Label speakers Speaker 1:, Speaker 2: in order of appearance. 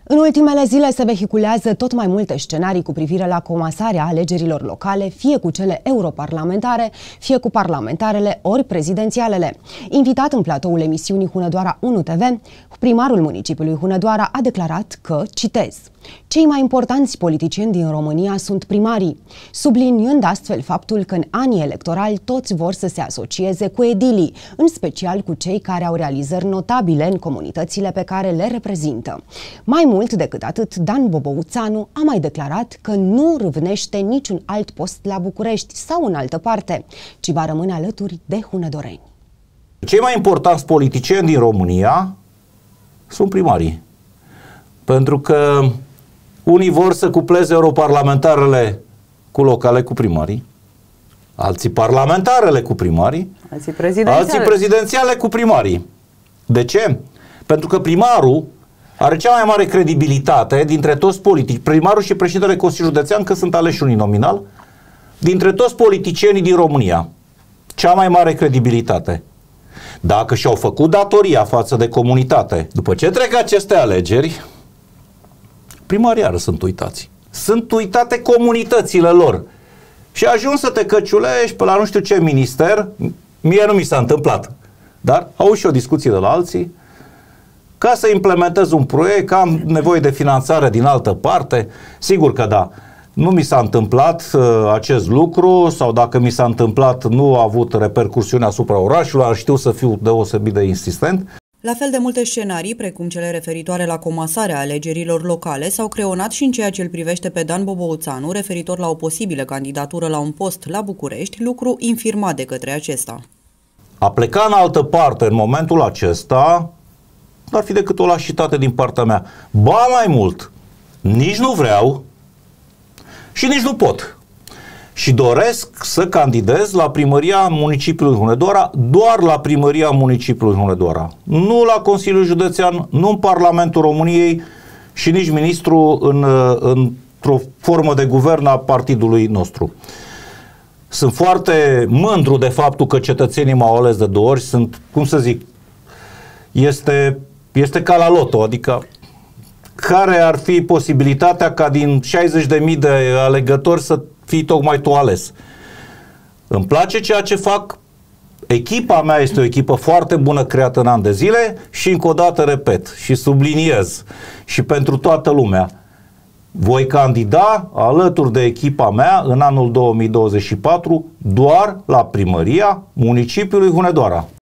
Speaker 1: În ultimele zile se vehiculează tot mai multe scenarii cu privire la comasarea alegerilor locale, fie cu cele europarlamentare, fie cu parlamentarele ori prezidențialele. Invitat în platoul emisiunii Hunedoara 1 TV, primarul municipiului Hunedoara a declarat că, citez, cei mai importanți politicieni din România sunt primarii, subliniind astfel faptul că în anii electorali toți vor să se asocieze cu edilii, în special cu cei care au realizări notabile în comunitățile pe care le reprezintă. Mai mult decât atât, Dan Bobouțanu a mai declarat că nu râvnește niciun alt post la București sau în altă parte, ci va rămâne alături de hunedoreni.
Speaker 2: Cei mai importanți politicieni din România sunt primarii. Pentru că unii vor să cupleze europarlamentarele cu locale cu primarii, alții parlamentarele cu primarii, alții prezidențiale cu primarii. De ce? Pentru că primarul are cea mai mare credibilitate dintre toți politici. Primarul și președintele Consiliului Județean, că sunt aleși uninominal, dintre toți politicienii din România. Cea mai mare credibilitate. Dacă și-au făcut datoria față de comunitate, după ce trec aceste alegeri, primarii iară sunt uitați. Sunt uitate comunitățile lor. Și ajungi să te căciulești pe la nu știu ce minister, mie nu mi s-a întâmplat, dar auzi și o discuție de la alții, ca să implementez un proiect, că am nevoie de finanțare din altă parte. Sigur că da, nu mi s-a întâmplat acest lucru, sau dacă mi s-a întâmplat nu a avut repercursiune asupra orașului, ar știu să fiu deosebit de insistent.
Speaker 3: La fel de multe scenarii, precum cele referitoare la comasarea alegerilor locale, s-au creionat și în ceea ce îl privește pe Dan Bobouțanu, referitor la o posibilă candidatură la un post la București, lucru infirmat de către acesta.
Speaker 2: A pleca în altă parte în momentul acesta n-ar fi decât o lașitate din partea mea. Ba mai mult, nici nu vreau și nici nu pot. Și doresc să candidez la primăria municipiului Hunedoara, doar la primăria municipiului Hunedoara. Nu la Consiliul Județean, nu în Parlamentul României și nici ministru într-o formă de guvern a partidului nostru. Sunt foarte mândru de faptul că cetățenii m-au ales de 2 ori. Sunt, cum să zic, este ca la loto, adică care ar fi posibilitatea ca din 60.000 de alegători să fii tocmai tu ales. Îmi place ceea ce fac, echipa mea este o echipă foarte bună creată în ani de zile și încă o dată repet și subliniez și pentru toată lumea, voi candida alături de echipa mea în anul 2024 doar la primăria municipiului Hunedoara.